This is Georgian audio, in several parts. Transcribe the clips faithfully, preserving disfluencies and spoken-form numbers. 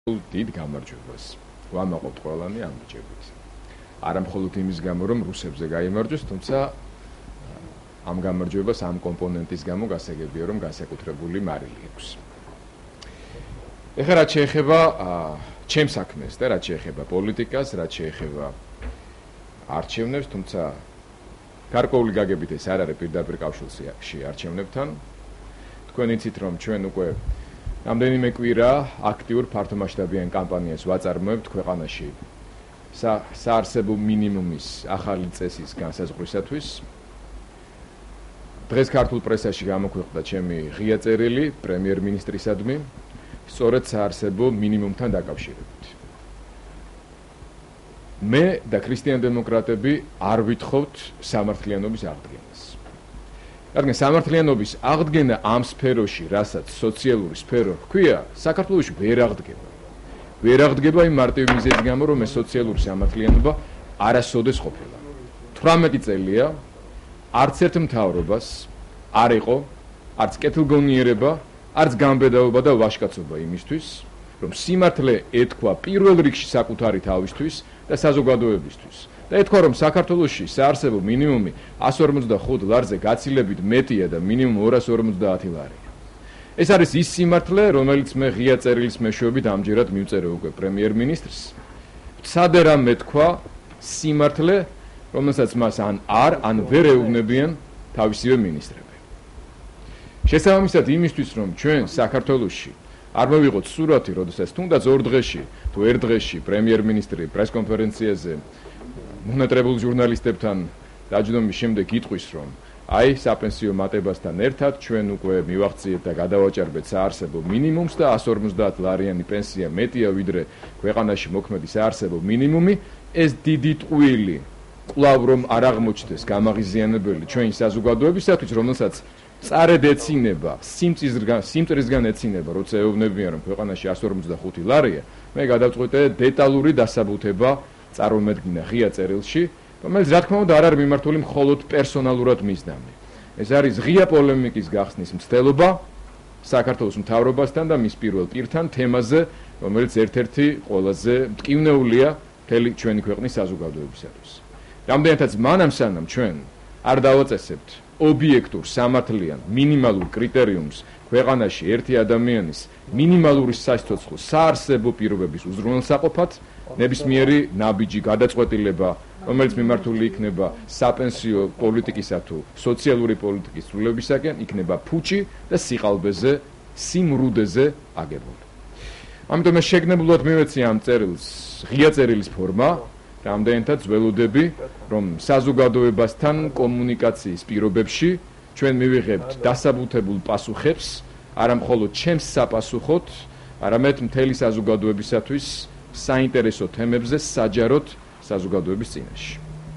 დიდ გამარჯვებას ვამაყობთ ყველანი ამბიჯებით. არა მხოლოდ იმის გამო, რომ რუსებზე გაიმარჯვეს, თუმცა ამ გამარჯვებას ამ კომპონენტის გამო გასაგებია, რომ განსაკუთრებული მარილი აქვს. ეხლა რაც შეეხება ჩემს საქმეს და რაც შეეხება პოლიტიკას, რაც შეეხება არჩევნებს, თუმცა გარკვეული გაგებით ეს არ არის პირდაპირ კავშირში არჩევნებთან. თქვენ იცით, რომ ჩვენ უკვე რამდენიმე კვირა აქტიურ ფართომასშტაბიან კამპანიას ვაწარმოებთ ქვეყანაში საარსებო მინიმუმის ახალი წესის განსაზღვრისათვის. დღეს ქართულ პრესაში გამოქვეყნდა ჩემი ღია წერილი პრემიერ-მინისტრისადმი, სწორედ საარსებო მინიმუმთან დაკავშირებით. მე და ქრისტიან-დემოკრატები არ ვითხოვთ სამართლიანობის აღდგენას. რადგან სამართლიანობის აღდგენა ამ სფეროში, რასაც სოციალური სფერო ჰქვია, საქართველოში ვერ აღდგება. ვერ აღდგება იმ მარტივი მიზეზის გამო, რომ ეს სოციალური სამართლიანობა არასოდეს ყოფილა. თვრამეტი წელია არც ერთ მთავრობას არ იყო, არც კეთილგონიერება, არც გამბედაობა და ვაჟკაცობა იმისთვის, რომ სიმართლე ეთქვა პირველ რიგში საკუთარი თავისთვის და საზოგადოებისთვის. და ეთქვა, რომ საქართველოში საარსებო მინიმუმი εκατს ორმოცდახუთ ლარზე გაცილებით მეტია და მინიმუმ ორას ორმოცდაათი ლარია. ეს არის ის სიმართლე, რომელიც მე ღია წერილის მეშვეობით ამჯერად მივწერე უკვე პრემიერ-მინისტრს. მცადე რამ მეთქვა სიმართლე, რომელსაც მას ან არ, ან ვერ ეუბნებიან თავისივე მინისტრები. შესაბამისად იმისთვის, რომ ჩვენ საქართველოში არ მოვიღოთ სურათი, როდესაც თუნდაც ორ დღეში, თუ ერთ დღეში პრემიერ-მინისტრი პრესკონფერენციაზე მონატრებულ ჟურნალისტებთან დაჯდომის შემდეგ იტყვის, რომ აი საპენსიო მატებასთან ერთად ჩვენ უკვე მივახციეთ და გადავაჭარბეთ საარსებო მინიმუმს და εκατს ორმოცდაათ ლარიანი პენსია მეტია ვიდრე ქვეყანაში მოქმედი საარსებო მინიმუმი, ეს დიდი ტყუილი კვლავ რომ არ აღმოჩნდეს გამაღიზიანებელი ჩვენი საზოგადოებისათვის, რომელსაც წარედ ეცინება, სიმწრისგან ეცინება, როცა ეუბნებიან, რომ ქვეყანაში εκατს ორმოცდახუთი ლარია, მე გადავწყვიტე დეტალური დასაბუთება წარმომედგინა ღია წერილში, რომელიც რა თქმა უნდა არ არის მიმართული მხოლოდ პერსონალურად მისდამი. ეს არის ღია პოლემიკის გახსნის მცდელობა საქართველოს მთავრობასთან და მის პირველ პირთან თემაზე, რომელიც ერთ-ერთი ყველაზე მტკივნეულია მთელი ჩვენი ქვეყნის საზოგადოებისათვის. რამდენადაც მანამ სანამ ჩვენ არ დავაწესებთ ობიექტურ სამართლიან მინიმალურ კრიტერიუმს ქვეყანაში ერთი ადამიანის მინიმალური სასიცოცხლო საარსებო პირობების უზრუნველსაყოფად, ნებისმიერი ნაბიჯი გადაწყვეტილება, რომელიც მიმართული იქნება საპენსიო პოლიტიკისა თუ სოციალური პოლიტიკის ცვლილებისაკენ, იქნება ფუჭი და სიყალბეზე, სიმრუდეზე აგებული. ამიტომ მე შეგნებულად მივეცი ამ წერილს ღია წერილის ფორმა, რამდენადაც ველოდები, რომ საზოგადოებასთან კომუნიკაციის პირობებში ჩვენ მივიღებთ დასაბუთებულ პასუხებს, არა მხოლოდ ჩემს საპასუხოდ, არამედ მთელი საზოგადოებისათვის საინტერესო თემებზე საჯაროდ საზოგადოების წინაშე.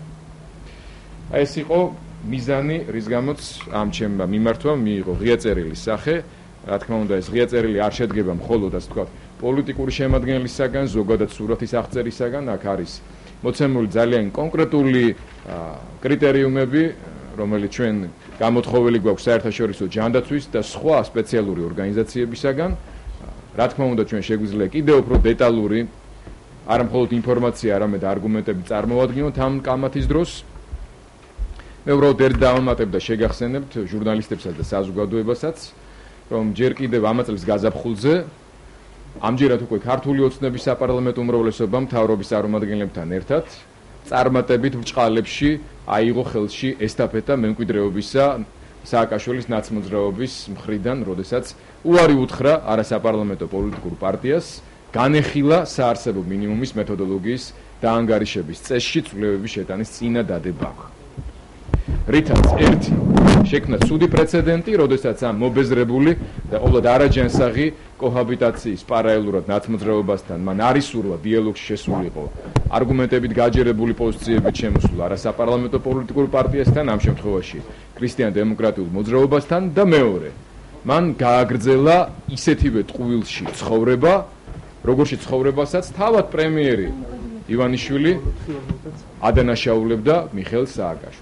აი ეს იყო მიზანი, რის გამოც ამ ჩემმა მიმართვამ მიიღო ღია წერილის სახე. რა თქმა უნდა, ეს ღია წერილი არ შედგება მხოლოდ, ასე ვთქვათ, პოლიტიკური შემადგენლისაგან, ზოგადად სურათის აღწერისაგან, აქ არის მოცემული ძალიან კონკრეტული კრიტერიუმები, რომელიც ჩვენ გამოთხოვილი გვაქვს საერთაშორისო ჯანდაცვის და სხვა სპეციალური ორგანიზაციებისაგან. რა თქმა უნდა, ჩვენ შეგვიძლია კიდევ უფრო დეტალური არა მხოლოდ ინფორმაცია, არამედ არგუმენტები წარმოვადგინოთ ამ კამათის დროს. მე უბრალოდ ერთ დავამატებ და შეგახსენებთ ჟურნალისტებსაც და საზოგადოებასაც, რომ ჯერ კიდევ ამ წელს გაზაფხულზე ამჯერად უკვე ქართული ოცნების საპარლამენტო უმრავლესობა მთავრობის წარმომადგენლებთან ერთად წარმატებით ბრჭყალებში აიღო ხელში ესტაფეტა მემკვიდრეობისა სააკაშვილის ნაცმოძრაობის მხრიდან, როდესაც უარი უთხრა არასაპარლამენტო პოლიტიკურ პარტიას განეხილა საარსებო მინიმუმის მეთოდოლოგიის დაანგარიშების წესში ცვლილებების შეტანის წინადადება. რითაც ერთი შექმნა ცუდი პრეცედენტი, როდესაც ამ მობეზრებული და ყოველდღე არაჯანსაღი კოჰაბიტაციის პარალელურად ნაცმოძრაობასთან მან არისურვა დიალოგში შესულიყო არგუმენტებით გაჯერებული პოზიციებით შემოსულა არასაპარლამენტო პოლიტიკურ პარტიასთან, ამ შემთხვევაში ქრისტიან-დემოკრატიულ მოძრაობასთან და მეორე, მან გააგრძელა ისეთივე ტყუილში ცხოვრება, როგორში ცხოვრებასაც თავად პრემიერი ივანიშვილი ადანაშაულებდა მიხეილ სააკაშვილს.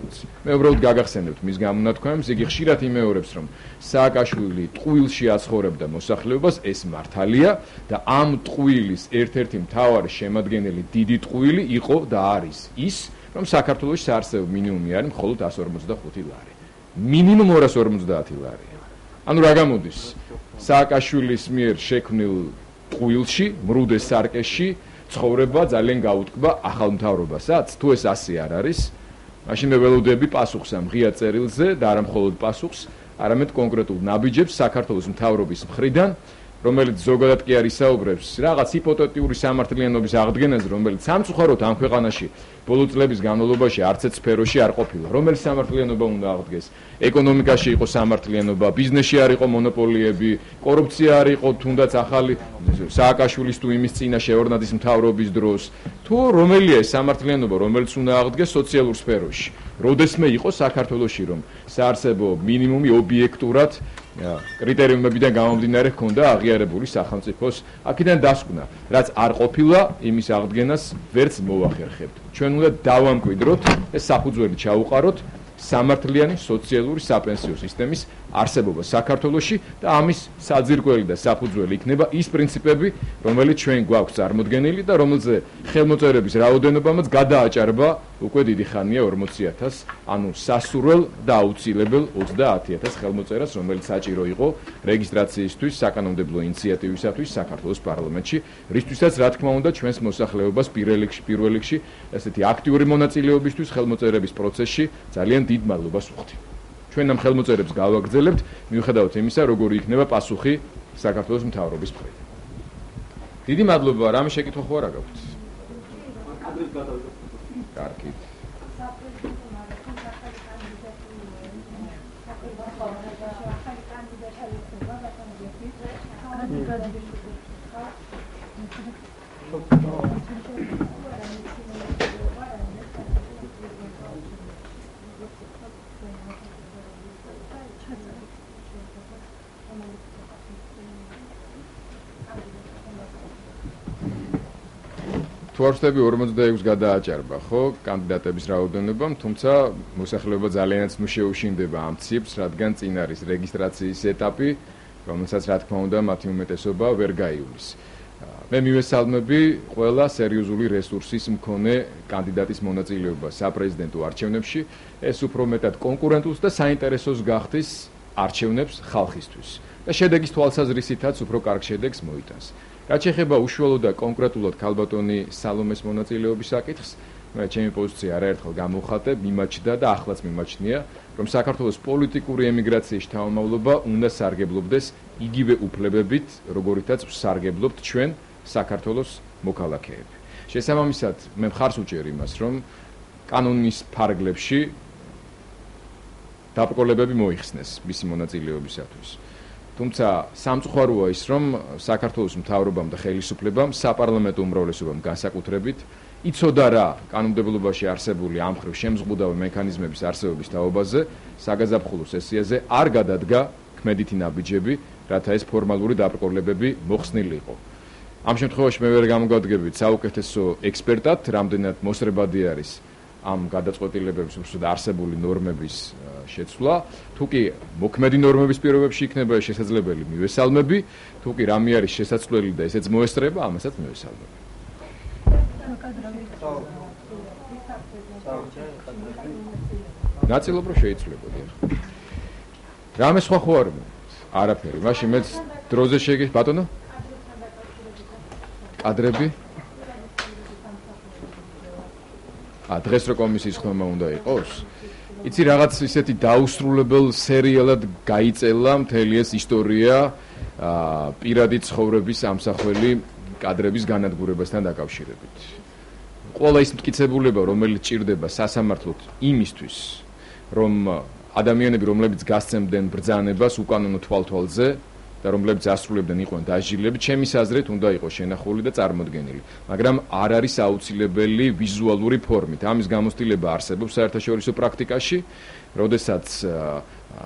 მე უბრალოდ გაგახსენებთ მის გამონათქვამებს, იგი ხშირად იმეორებს, რომ სააკაშვილი ტყუილში აცხოვრებდა მოსახლეობას, ეს მართალია და ამ ტყუილის ერთ-ერთი მთავარი შემადგენელი დიდი ტყუილი იყო და არის ის, რომ საქართველოში საარსებო მინიმუმი არის მხოლოდ εκατს ორმოცდახუთი ლარი. მინიმუმ ორას ორმოცდაათი ლარი. ანუ რა გამოდის? სააკაშვილის მიერ შექმნილ ტყუილში, მრუდეს სარკეში ცხოვრება ძალიან გაუტკბა ახალ მთავრობასაც? თუ ეს ასე არ არის, მაშინ მე ველოდები პასუხს ამ ღია წერილზე და არა მხოლოდ პასუხს, არამედ კონკრეტულ ნაბიჯებს საქართველოს მთავრობის მხრიდან, რომელიც ზოგადად კი არ ისაუბრებს რაღაც ჰიპოთეტიური სამართლიანობის აღდგენაზე, რომელიც სამწუხაროდ ამ ქვეყანაში ბოლო წლების განმავლობაში არც ერთ სფეროში არ ყოფილა. რომელი სამართლიანობა უნდა აღდგეს? ეკონომიკაში იყო სამართლიანობა, ბიზნესში არ იყო მონოპოლიები, კორუფცია არ იყო თუნდაც ახალი სააკაშვილის თუ იმის წინა შეორნადის მთავრობის დროს. თუ რომელია ეს სამართლიანობა, რომელიც უნდა აღდგეს სოციალურ სფეროში? როდესმე იყო საქართველოში, რომ საარსებო მინიმუმი ობიექტურად კრიტერიუმებიდან გამომდინარე ჰქონდა აღიარებული სახელმწიფოს აქედან დასკვნა, რაც არ ყოფილა, იმის აღდგენას ვერც მოვახერხებთ. ჩვენ უნდა დავამკვიდროთ, ეს საფუძველი ჩაუყაროთ სამართლიანი სოციალური საპენსიო სისტემის არსებობა საქართველოში და ამის საძირკველი და საფუძველი იქნება ის პრინციპები, რომელიც ჩვენ გვაქვს წარმოდგენილი და რომელზე ხელმოწერების რაოდენობამაც გადააჭარბა უკვე დიდი ხანია ორმოცი ათასს, ანუ სასურველ და აუცილებელ ოცდაათი ათას ხელმოწერას, რომელიც საჭირო იყო რეგისტრაციისთვის საკანონმდებლო ინიციატივისათვის საქართველოს პარლამენტში, რისთვისაც რა თქმა უნდა ჩვენს მოსახლეობას პირველ რიგში პირველ რიგში ესეთი აქტიური მონაწილეობისთვის ხელმოწერების პროცესში ძალიან დიდ მადლობას ვუხდი. ჩვენ ამ ხელმოწერებს გავაგრძელებთ, მიუხედავად იმისა, როგორი იქნება პასუხი საქართველოს მთავრობის მხრიდან. დიდი მადლობა, რამე შეკითხვა ხო არა გაქვთ? კარგი. თუ არ ვშტები ორმოცდაექვსს გადააჭარბა, ხო, კანდიდატების რაოდენობამ, თუმცა მოსახლეობა ძალიანაც შეუშინდება ამ ციფრს, რადგან წინ არის რეგისტრაციის ეტაპი, რომელსაც რა თქმა უნდა მათი უმეტესობა ვერ გაივლის. მე მივესალმები ყველა სერიოზული რესურსის მქონე კანდიდატის მონაწილეობა საპრეზიდენტო არჩევნებში, ეს უფრო მეტად კონკურენტულს და საინტერესოს გახდის არჩევნებს ხალხისთვის და შედეგის თვალსაზრისითაც უფრო კარგ შედეგს მოიტანს. რაც ეხება უშუალო და კონკრეტულად ქალბატონი სალომეს მონაწილეობის საკითხს, მე ჩემი პოზიცია არაერთხელ გამოვხატე, მიმაჩნდა და ახლაც მიმაჩნია, რომ საქართველოს პოლიტიკური ემიგრაციის შთამომავლობა უნდა სარგებლობდეს იგივე უფლებებით, როგორითაც ვსარგებლობთ ჩვენ საქართველოს მოქალაქეები. შესაბამისად, მე მხარს უჭერ იმას, რომ კანონის ფარგლებში დაბრკოლებები მოიხსნეს მისი მონაწილეობისათვის. თუმცა სამწუხაროა ის, რომ საქართველოს მთავრობამ და ხელისუფლებამ საპარლამენტო უმრავლესობამ განსაკუთრებით იცოდა რა კანონმდებლობაში არსებული ამ მხრივ შემზღუდავი მექანიზმების არსებობის თაობაზე, საგაზაფხულო სესიაზე არ გადადგა ქმედითი ნაბიჯები, რათა ეს ფორმალური დაბრკოლებები მოხსნილი იყო. ამ შემთხვევაში მე ვერ გამოგადგებით საუკეთესო ექსპერტად, რამდენად მოსრებადი არის ამ გადაწყვეტილებების უბრალოდ არსებული ნორმების შეცვლა, თუ კი მოქმედი ნორმების პირობებში იქნება შესაძლებელი მივესალმები, თუ კი რამე არის შესაძლებელი და ესეც მოესწრება, ამასაც მივესალმები. ნაწილობრივ შეიძლებოდა. რამე სხვა ხო არ არაფერი. მაშინ მეც დროზე შეგე ბატონო? კადრები? ა დღეს რო კომისიის ხმა უნდა იყოს? იცი რაღაც ისეთი დაუსრულებელ სერიალად გაიწელა მთელი ეს ისტორია პირადი ცხოვრების ამსახველი კადრების განადგურებასთან დაკავშირებით. ყველა ის მტკიცებულება, რომელიც ჭირდება სასამართლოდ იმისთვის, რომ ადამიანები, რომლებიც გასცემდნენ ბრძანებას უკანონო თვალთვალზე და რომლებიც ასრულებდნენ იყვნენ დასჯილები, ჩემის აზრით უნდა იყოს შენახული და წარმოდგენილი, მაგრამ არ არის აუცილებელი ვიზუალური ფორმით. ამის გამოცდილება არსებობს საერთაშორისო პრაქტიკაში, როდესაც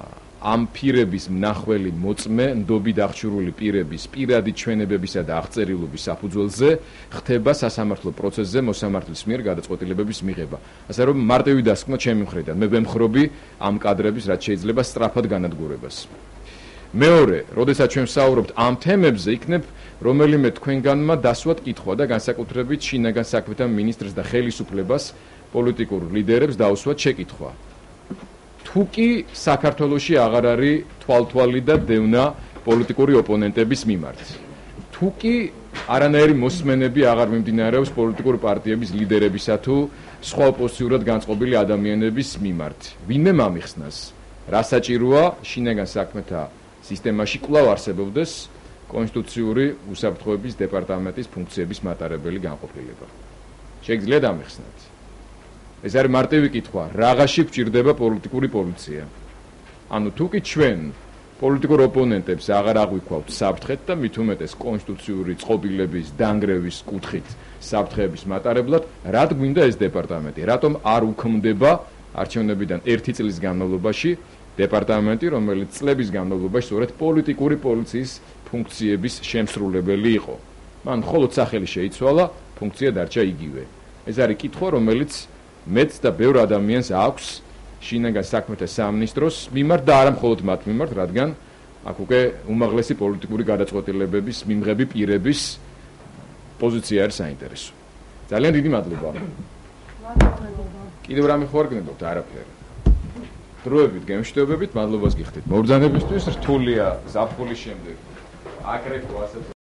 ამ პირების მნახველი მოწმე, ნდობით აღჭურვილი პირების პირადი ჩვენებებისა და აღწერილობის საფუძველზე ხდება სასამართლო პროცესზე მოსამართლის მიერ გადაწყვეტილებების მიღება. ასე რომ მარტივი დასკვნა ჩემი მხრიდან, მე ვემხრობი ამ კადრების რაც შეიძლება სწრაფად განადგურებას. მეორე, როდესაც ჩვენ ვსაუბრობთ ამ თემებზე, იქნებ რომელიმე თქვენგანმა დასვათ კითხვა და განსაკუთრებით შინაგან საქმეთა მინისტრს და ხელისუფლებას პოლიტიკურ ლიდერებს დაუსვათ შეკითხვა. თუ კი საქართველოში აღარ არის თვალთვალი და დევნა პოლიტიკური ოპონენტების მიმართ. თუ კი არანაირი მოსმენები აღარ მიმდინარეობს პოლიტიკური პარტიების ლიდერებისა თუ სხვა ოპოზიციურად განწყობილი ადამიანების მიმართ. ვინმე მომიხსნას, რა საჭიროა შინაგან საქმეთა სისტემაში კვლავ არსებობდეს კონსტიტუციური უსაფრთხოების დეპარტამენტის ფუნქციების მატარებელი განყოფილება. შეგიძლიათ ამიხსნათ. ეს არის მარტივი კითხვა, რაღაცი გვჭირდება პოლიტიკური პოლიცია. ანუ თუ კი ჩვენ პოლიტიკურ ოპონენტებს აღარ აღვიქვავთ საფრთხეთ და მით უმეტეს კონსტიტუციური წყობილების დანგრევის კუთხით საფრთხეების მატარებლად, რად გვინდა ეს დეპარტამენტი? რატომ არ უქმდება არჩევნებიდან ერთი წლის განმავლობაში დეპარტამენტი, რომელიც წლების განმავლობაში სწორედ პოლიტიკური პოლიციის ფუნქციების შემსრულებელი იყო? მან მხოლოდ სახელი შეიცვალა, ფუნქცია დარჩა იგივე. ეს არის კითხვა, რომელიც მეც და ბევრ ადამიანს აქვს შინაგან საქმეთა სამინისტროს მიმართ და არა მხოლოდ მათ მიმართ, რადგან აქ უკვე უმაღლესი პოლიტიკური გადაწყვეტილებების მიმღები პირების პოზიცია არის საინტერესო. ძალიან დიდი მადლობა. კიდევ რამე ხო არ გნებობთ? არაფერი. დროებით გემშვიდობებით, მადლობას გიხდით. მობრძანებისთვის რთულია ზაფხულის შემდეგ. აკრეფო ასე